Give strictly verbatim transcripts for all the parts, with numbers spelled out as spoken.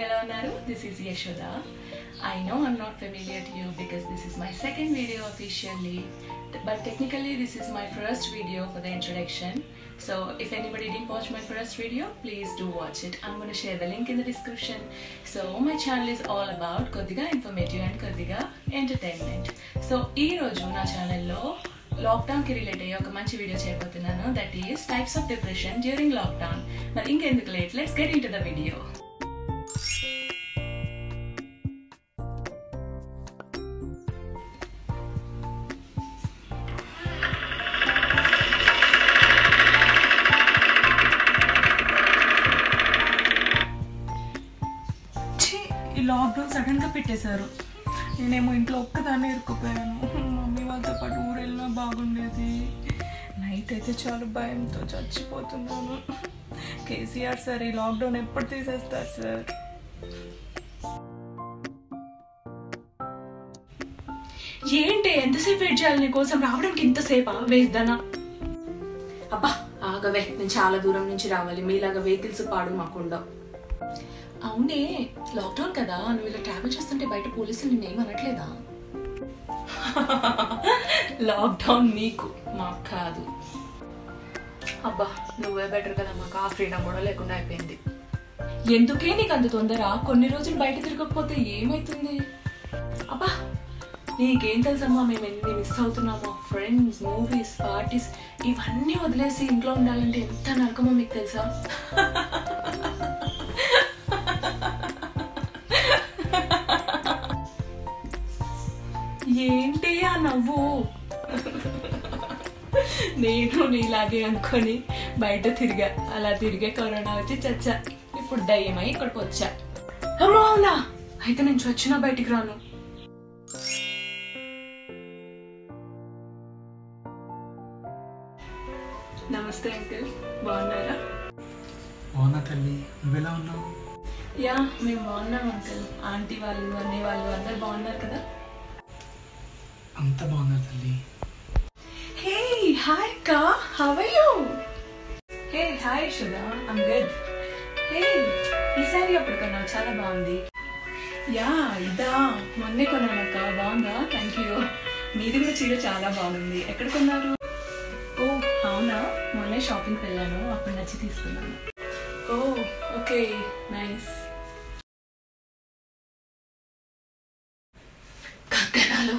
ela unnaru? This is Yashoda. I know I'm not familiar to you because this is my second video officially, but technically this is my first video for the introduction. So if anybody didn't watch my first video, please do watch it. I'm going to share the link in the description. So my channel is all about Kodiga informative and Kodiga entertainment. So ee roju na channel lo lockdown ki relate ayye oka manchi video cheyabothunanu, that is types of depression during lockdown. Mari inkenduku late, let's get into the video. Lockdown సడన్గా పెట్టేశారు. నేనేమో ఇంట్లో ఒక్కదాన్ని ఇరుక్కుపోయాను. Mummy వాళ్ళతో పాటు ఊరు వెళ్ళినా బాగుండేది. నైట్ అయితే చాలా భయంతో చచ్చిపోతున్నాను. కేసీఆర్ సార్ ఈ లాక్డౌన్ ఎప్పుడు తీసేస్తారు సార్? ఏంటి ఎంతసేపు వెయిట్ చేయాలి నీకోసం? రావడానికి ఇంతసేపా? వేస్దానా? అబ్బా ఆగవే, నేను చాలా దూరం నుంచి రావాలి. మీలాగా వెహికల్స్ పాడు మాకుండా. అవునే, లాక్డౌన్ కదా, నువ్వు ఇలా ట్రావెల్ చేస్తుంటే బయట పోలీసులు నిన్నేం అనట్లేదా? లాక్డౌన్ మీకు, మాకు కాదు. అబ్బా నువ్వే బెటర్ కదా, మాకు ఆ ఫ్రీడమ్ కూడా లేకుండా అయిపోయింది. ఎందుకే నీకు అంత తొందర? కొన్ని రోజులు బయట తిరగకపోతే ఏమైతుంది? అబ్బా నీకేం తెలుసమ్మా, మేము ఎన్ని మిస్ అవుతున్నామో. ఫ్రెండ్స్, మూవీస్, పార్టీస్ ఇవన్నీ వదిలేసి ఇంట్లో ఉండాలంటే ఎంత నరకమో మీకు తెలుసా? ఏంటి ఆ నవ్వు? నేను నీలాగే అనుకొని బయట తిరిగా, అలా తిరిగే కరోనా వచ్చి చచ్చా. ఇప్పుడు దయ్యమై ఇక్కడికి వచ్చా. అమ్మో అవునా? అయితే నేను చచ్చినా బయటికి రాను. నమస్తే అంకుల్, బాగున్నారా? బాగున్నా తల్లి, నువ్వెలా ఉన్నావు? యా మేము బాగున్నాం అంకుల్. ఆంటీ వాళ్ళు, అన్నయ్య వాళ్ళు అందరు బాగున్నారు కదా? అంత బాగున్నారు తల్లి. హే హాయ్ అక్క, how are you? Hey hi Yashoda, I'm good. Hey ఈ సారీ అప్పుడు కొన్నావు, చాలా బాగుంది. యా ఇదా, మొన్నే కొన్నానక్క. బాగుందా? Thank you. మీది కూడా చీర చాలా బాగుంది. ఎక్కడ కొన్నారు? ఓ అవునా, మొన్నే షాపింగ్కి వెళ్ళాను, అప్పుడు నచ్చి తీసుకున్నాను. Oh okay, nice. కంకణాలు,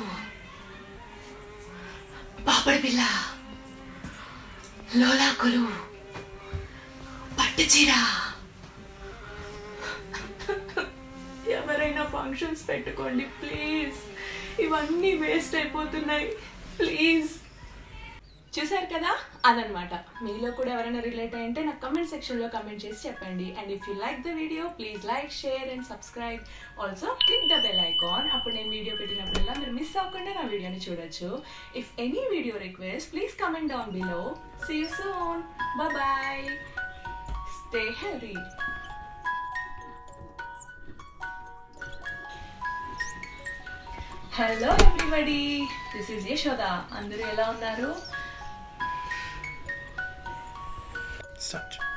పాపడి పిల్ల, లోలాకులు, పట్టు చీర. ఎవరైనా ఫంక్షన్స్ పెట్టుకోండి ప్లీజ్, ఇవన్నీ వేస్ట్ అయిపోతున్నాయి ప్లీజ్. చూసారు కదా, అదనమాట. మీలో కూడా ఎవరైనా రిలేట్ అయ్యంటే నాకు కమెంట్ సెక్షన్లో కమెంట్ చేసి చెప్పండి. And if you like the video please like, share and subscribe. Also click the bell icon. అప్పుడు నేను వీడియో పెట్టినప్పుడల్లా మీరు మిస్ అవ్వకుండా నా వీడియోని చూడొచ్చు. If any video request please comment down below. See you soon, bye bye, stay healthy. Hello everybody, this is Yashoda. అందరూ ఎలా ఉన్నారు? Start.